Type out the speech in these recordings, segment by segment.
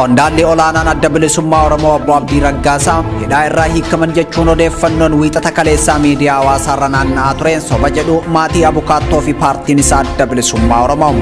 Qondaalli olaanaan adda bilisummaa Oromoo Obbo Abdii Raggassaa hidhaa irraa hiikaman jechuun odeeffannoon wiixata kaleessaa miidiyaa hawaasaarra naanna'aa tureen soba jedhu maatii abukaattoo fi paartiin isaa adda bilisummaa Oromoo.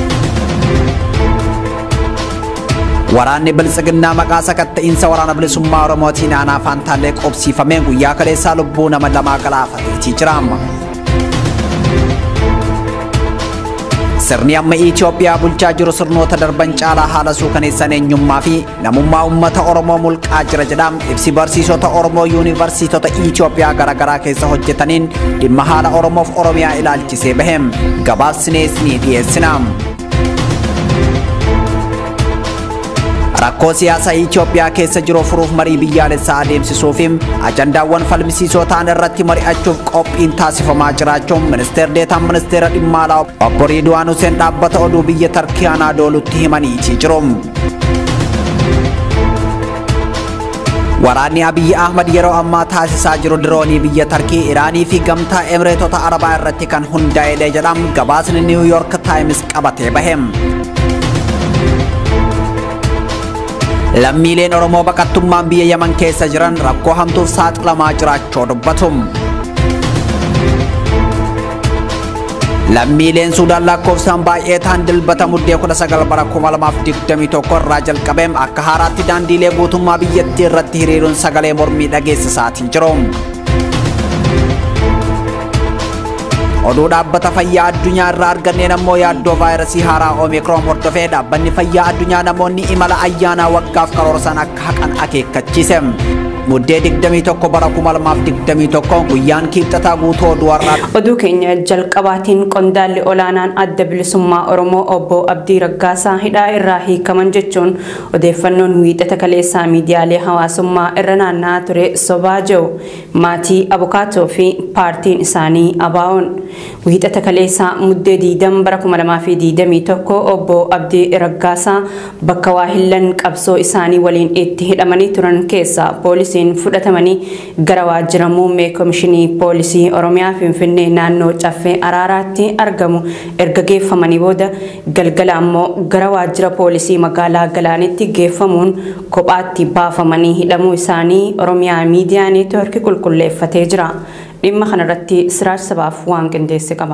Waraanni bilisiginnaa maqaa sakatta'iinsa waraana bilisummaa Oromootiin aanaa Faantaallee qobsiifameen guyyaa kaleessaa lubbuu nama lamaa galaafateetii jira. Sirni amma Itoophiyaa bulchaa jiru sirnoota darban caalaa haala suukaneessan eenyummaa fi namummaa uummata Oromoo mulqaa jira jedha. Ibsi barsiisota Oromoo yuunivarsiitota Itoophiyaa garaagaraa keessa hojjetaniin dhimma haala Oromoof Oromiyaa ilaalchisee bahem gabaabsinees ni dhiyeessina. Rakkoo siyaasaa Itoophiyaa keessa jiru furuuf marii biyyaalessaa adeemsisuuf ajandaawwan falmisiisoo ta'an irratti mari'achuuf qophiin taasifamaa jiraachuun ministeerri deetaan ministeera dhimma alaa Obbo Huseen dhaabbata oduu biyya Tarkii Anaadoolutti himanii jiru. Waraanni Abiyyi Ahmad yeroo ammaa taasisaa jiru diroonii biyya Tarkii, Iraanii fi gamtaa Emireetota Arabaa irratti kan hundaa'e jedham gabaasni New York Times qabatee bahem. Lammiileen Oromoo baqattummaan biyya Yaman keessa jiran rakkoo hamtuuf saaxilamaa jiraachuu dubbatu. Lammiileen Suudaan lakkoofsaan baay'ee ta'an dilbata muddee 19 bara 2021 irraa jalqabeem akka haaraatti daandiilee guutummaa biyyattii irratti hiriiruun sagalee mormii dhageessisaatii jiru. Oduu dhaabbata fayyaa addunyaa irraa arganneen ammoo yaaddoo vaayirasii haaraa Omikron hordofee dhaabbanni fayyaa addunyaa namoonni imala ayyaanaa waggaaf karoorsan akka haqan akeekkachiise. Muddee 21 bara 2021 guyyaan kibxataa guutuu oduu Arraa. Oduu keenya jalqabaatiin qondaalli olaanaan adda bilisummaa Oromoo Obbo Abdii Raggassaa hidhaa irraa hiikaman jechuun odeeffannoon wiixata kaleessaa miidiyaalee hawaasummaa irra naanna'aa ture sobaa jiru. Maatii abukaattoo fi paartiin isaanii ABO'n wiixata kaleessaa muddee 20 bara 2021 Obbo Abdii Raggassaa bakka waahillan qabsoo isaanii waliin itti hidhamanii turan keessaa poolisiin fudhatamanii gara waajjira muummee komishinii poolisii Oromiyaa Finfinnee naannoo Caffee Araaraatti argamu erga geeffamanii booda galgala ammoo gara waajjira poolisii magaalaa Galaanitti geeffamuun kophaatti baafamanii hidhamuu isaanii Oromiyaa Miidiyaa Neetwoorkii qulqulleeffatee jira. Dhimma kanarratti Siraaj Sabaaf waan qindeesse qaba.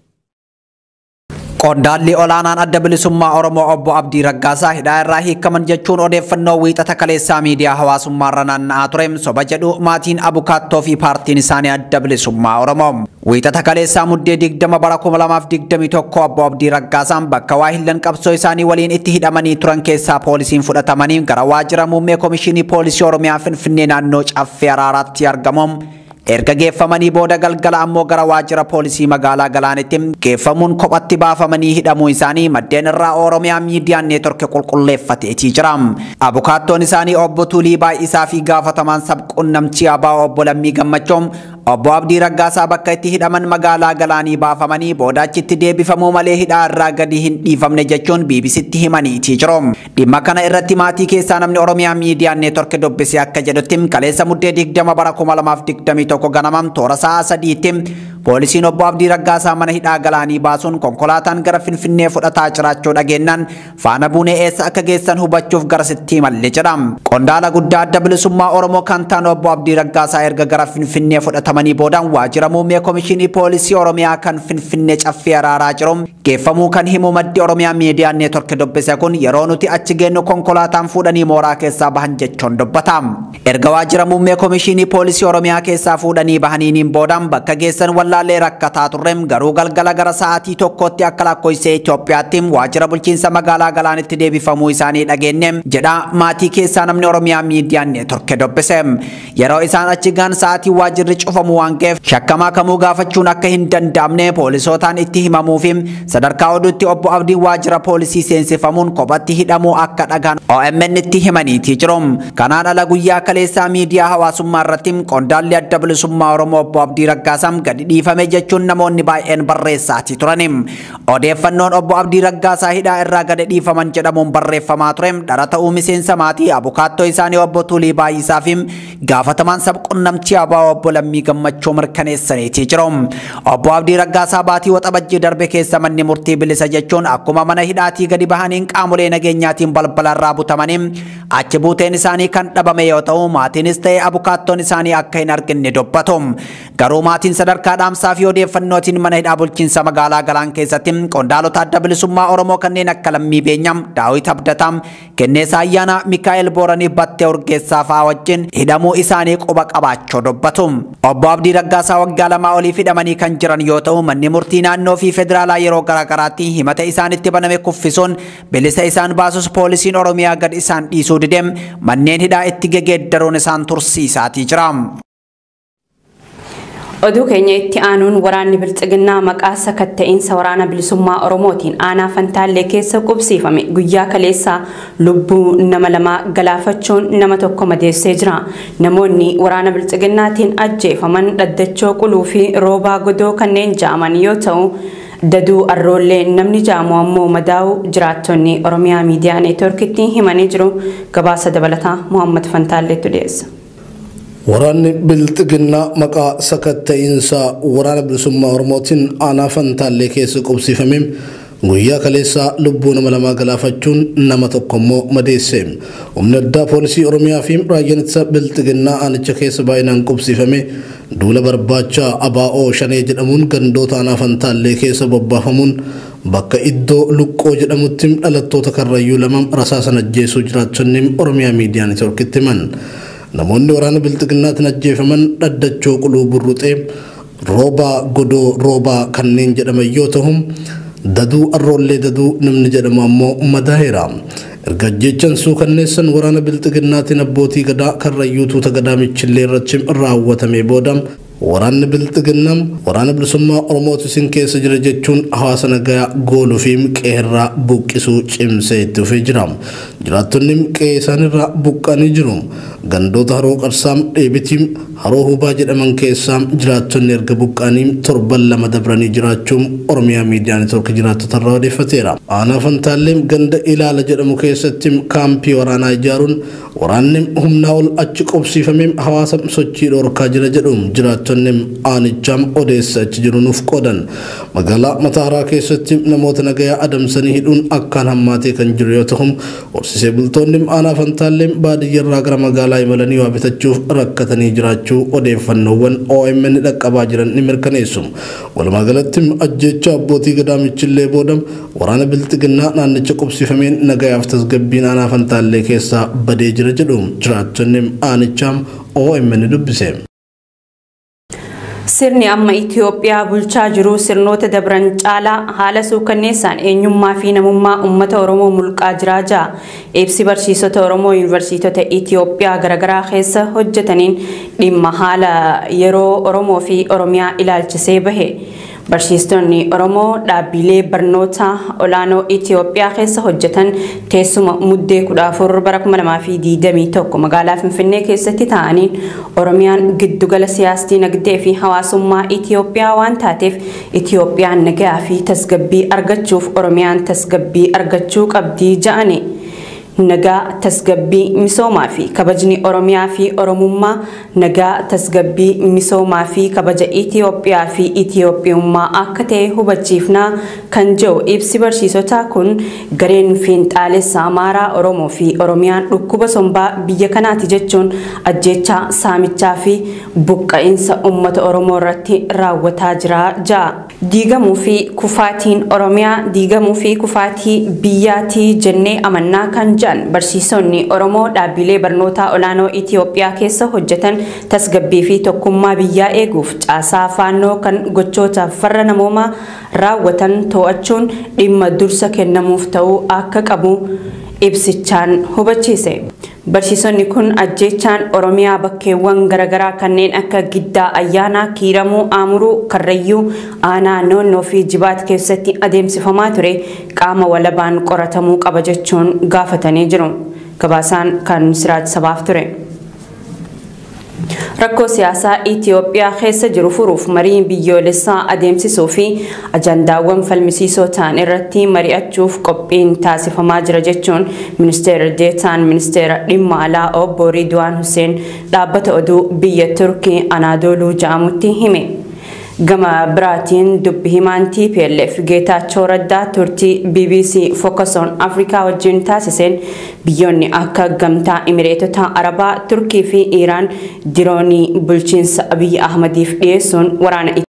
Qondaalli olaanaan adda bilisummaa Oromoo Obbo Abdii Raggassaa hidhaa irraa hiikaman jechuun odeeffannoo wiixata kaleessaa miidiyaa hawaasummaarra naanna'aa ture soba jedhu maatiin abukaattoo fi paartiin isaanii adda bilisummaa Oromoo. Wiixata kaleessaa muddee 20 bara 2021 Obbo Abdii Raggassaan bakka waahillan qabsoo isaanii waliin itti hidhamanii turan keessaa poolisiin fudhatamanii gara waajjira muummee komishinii poolisii Oromiyaa Finfinnee naannoo Caffee Araaraatti argamu. Erga geeffamanii booda galgala ammoo gara waajjira poolisii magaalaa Galaanitti geeffamuun kophatti baafamanii hidhamuu isaanii maddeen irraa Oromiyaa Miidiyaa Neetwoorkii qulqulleeffateetii jira. Abukaattoon isaanii Obbo Tulii Baay'isaa fi gaafatamaan sabquunnamtii ABO Obbo Lammii Gammachoom Obbo Abdii Raggassaa bakka itti hidhaman magaalaa Galaanii baafamanii booda achitti deebifamuu malee hidhaa irraa gadi hin dhiifamne jechuun BBCtti himaniitii jiru. Dhimma kana irratti maatii keessaa namni Oromiyaa Miidiyaa Neetwoorkii dubbise akka jedhutti kaleessa muddee 20 bara 2021 ganamam toora sa'a 3tti poolisiin Obbo Abdii Raggassaa mana hidhaa Galaanii baasuun konkolaataan gara Finfinnee fudhataa jiraachuu dhageennan faana buunee eessa akka geessan hubachuuf garasitti malle jedha. Qondaala guddaa adda bilisummaa Oromoo kan ta'an Obbo Abdii Raggassaa erga gara Finfinnee fudhatamanii boodaan waajjira muummee komishinii poolisii Oromiyaa kan Finfinnee Caffee Araaraa jiru geeffamuu kan himu maddi Oromiyaa Miidiyaa Neetwoorkii dubbise kun yeroo nuti achi geenyu konkolaataan fuudhanii mooraa keessaa bahan jechuun dubbata. Erga waajjira muummee komishinii poolisii Oromiyaa keessaa fuudhanii bahaniin boodaan bakka geessan wallaalee rakkataa turrem garuu galgala gara sa'aatii tokkotti akka lakkoofsa Itoophiyaatti waajjira bulchiinsa magaalaa Galaanitti deebifamuu isaanii dhageenye jedha maatii keessaa namni Oromiyaa Miidiyaa Neetwoorkii dubbise. Yeroo isaan achi gaan sa'aatii waajjirri cufamu waan ta'eef shakkamaa kamuu gaafachuun akka hin danda'amne poolisootaan itti himamuu fi sadarkaa oduutti Obbo Abdiin waajjira poolisii seensifamuun kophatti hidhamuu akka dhagaan OMN itti himaniitii jiru. Kanaan ala guyyaa kaleessaa miidiyaa hawaasummaa irratti qondaalli adda bilisummaa Oromoo Obbo Abdii Raggassaa gadi dhiifame jechuun namoonni baay'een barreessaatii turaniim. Odeeffannoon obbo Abdii Raggaasaa hidhaa irraa gad dhiifaman jedhamuun barreeffamaa ture dhara ta'uu miseensa maatii abukaattoo isaanii obbo Tulii Baay'isaa fi gaafatamaan sabquunnamtii ABO obbo Lammii Gammachuu mirkaneessaniitii jiru. Obbo Abdii Raggaasaa baatii waxabajjii darbe keessa manni murtii bilisa jechuun akkuma mana hidhaatii gadi bahaniin qaamolee nageenyaatiin balbalarraa butamanii achi buuteen isaanii kan dhabame yoo ta'u maatiinis ta'e abukaattoon isaanii akka hin arginne dubbatu. Garuu maatiin sadarkaa dhaamsaa fi odeeffannootiin mana hidhaa bulchiinsa magaalaa Galaan keessatti qondaalota adda bilisummaa Oromoo kanneen akka Lammii Beenyam, Daawit Abdataa, Kenneessaa Ayyaanaa, Mikaa'el Booranii, Battee Urgeessaa fa'aa wajjin hidhamuu isaanii quba qabaachuu dubbatu. Obbo Abdii Raggaasaa waggaa 2 oliif hidhamanii kan jiran yoo ta'u manni murtii naannoo fi federaalaa yeroo garaagaraatti himata isaanitti baname kuffisuun bilisa isaan baasus poolisiin Oromiyaa gad isaan dhiisuu didee manneen hidhaa itti geeddaruun isaan tursiisaatii jira. Oduu keenya itti aanuun waraanni biltsiginnaa maqaa sakatta'insa waraana bilisummaa Oromootiin aanaa Fantaallee keessa qubsiifame guyyaa kaleessaa lubbuu nama 2 galaafachuun nama 1 madeessee jira. Namoonni waraana biltsiginnaatiin ajjeefaman Dhaddachoo Quluu fi Roobaa Godoo kanneen ja'aman yoo ta'u Daduu Arroollee namni ja'amu ammoo madaa'u jiraattonni Oromiyaa Miidiyaa Neetworkitti himanii jiru. Gabaasa dabalataa Muhammad Fantaalleetu dhiyeessa. Waraanni biltsiginnaa maqaa sakatta'insa waraana bilisummaa Oromootiin aanaa Fantaallee keessa qubsiifame guyyaa kaleessaa lubbuu nama 2 galaafachuun nama 1 immoo madeesse. Humni addaa poolisii Oromiyaa fi raayyaan ittisa biltsiginnaa aanicha keessa baay'inaan qubsiifame duula barbaacha ABO shanee jedhamuun gandoota aanaa Fantaallee keessa bobbaafamuun bakka iddoo luqqoo jedhamutti dhalattoota karrayyuu 2 rasaasan ajjeesuu jiraattonni Oromiyaa Miidiyaa Neetworkitti himan. Namoonni waraana biltsiginnaatiin ajjeefaman Dhaddachoo Quluu Burruxee, Roobaa Godoo Roobaa kanneen jedhaman yoo ta'u Daduu Arroollee Daduu namni jedhamu ammoo madaa'eera. Erga ajjeechan suukanneessan waraana biltsiginnaatiin abbootii gadaa karrayyuu tuuta gadaa michillee irratti raawwatame booda waraanni biltsiginnaa waraana bilisummaa Oromootu isin keessa jira jechuun hawaasa nagaa gooluu fi qeerraa buqqisuu cimsee itti fufee jira. Jiraattonni qe'ee isaanirraa buqqanii jiru. Gandoota haroo Qarsaam Dheebitii haroo Hubaa jedhaman keessaa jiraattonni erga buqqanii 7 dabranii jiraachuun Oromiyaa Miidiyaa Neetwork jiraattota irraa odeeffateera. Aanaa Fantaallee ganda Ilaala jedhamu keessatti kaampii waraanaa ijaaruun waraanni humnaa ol achi qubsiifamee hawaasa sochii dhorkaa jira jedhu jiraattonni aanichaa odeessa achi jiru nuuf qoodan. Magaalaa Mataaraa keessatti namoota nagayaa adamsanii hidhuun akkaan hammaatee kan jiru yoo ta'u horsiisee bultoonni aanaa Fantaallee baadiyyaarraa gara magaalaa imalanii waa bitachuuf rakkatanii jiraachuu odeeffannoowwan OMN dhaqqabaa jiran ni mirkaneessu. Walumaa galatti ajjeechaa abbootii gadaa michillee booda waraana biltsiginnaa naannicha qubsiifameen nagayaaf tasgabbiin aanaa Fantaallee keessaa badee jira jedhu jiraattonni aanichaa OMN dubbise. Sirni amma Itoophiyaa bulchaa jiru sirnoota dabran caalaa haala suukanneessaan eenyummaa fi namummaa uummata Oromoo mulqaa jiraa jira. Ibsi barsiisota Oromoo yuunivarsiitota Itoophiyaa garaagaraa keessa hojjetaniin dhimma haala yeroo Oromoo fi Oromiyaa ilaalchisee bahe. Barsiistonni Oromoo dhaabbilee barnoota olaanoo Itoophiyaa keessa hojjetan teessuma muddee 14 bara 2021 magaalaa Finfinnee keessatti ta'aniin Oromiyaan giddugala siyaasa dinagdee fi hawaasummaa Itoophiyaa waan taateef Itoophiyaan nagaa fi tasgabbii argachuuf Oromiyaan tasgabbii argachuu qabdi jedhani. Nagaa tasgabbii misoomaa fi kabajni Oromiyaa fi Oromummaa nagaa tasgabbii misoomaa fi kabaja Itoophiyaa fi Itoophiyummaa akka ta'e hubachiifnaa kan jiru ibsi barsiisotaa kun gareen fiinxaalessaa Amaaraa Oromoo fi Oromiyaan dhukkuba sombaa biyya kanaati jechuun ajjeechaa saamichaa fi buqqa'insa uummata Oromoo irratti raawwataa jira ja'a. Diigamuu fi kufaatiin Oromiyaa diigamuu fi kufaatii biyyaatii jennee amannaa kan barsiisonni Oromoo dhaabbilee barnootaa olaanoo Itoophiyaa keessa hojjetan tasgabbii fi tokkummaa biyyaa eeguuf caasaa faannoo kan gochoota farra namoomaa raawwatan to'achuun dhimma dursa kennamuuf ta'uu akka qabu ibsichaan hubachiise. Barsiisonni kun ajjeechaan Oromiyaa bakkeewwan garaagaraa kanneen akka Giddaa Ayyaanaa, Kiiramuu, Aamuruu, Karrayyuu, Aanaa, Noonnoo fi Jibaat keessatti adeemsifamaa ture qaama walabaan qoratamuu qaba jechuun gaafatanii jiru. Gabaasaan kan Siraaj Sabaaf ture. Rakkoo siyaasaa Itoophiyaa keessa jiru furuuf marii biyyoolessaa adeemsisuu fi ajandaawwan falmisiisoo ta'an irratti mari'achuuf qophiin taasifamaa jira jechuun ministeera deetaan ministeera dhimma alaa Obbo Ridwaan Hussein dhaabbata oduu biyya Turkii Anaadooluu jedhamutti hime. Gama biraatiin dubbi himaan TPLF Geetaachoo Raddaa turtii BBC Focus on Africa wajjin taasiseen biyyoonni akka gamtaa Imireetota Arabaa, Turkii fi Iraan diroonii bulchiinsa Abiyyi Ahmadiif dhiyeessuun waraana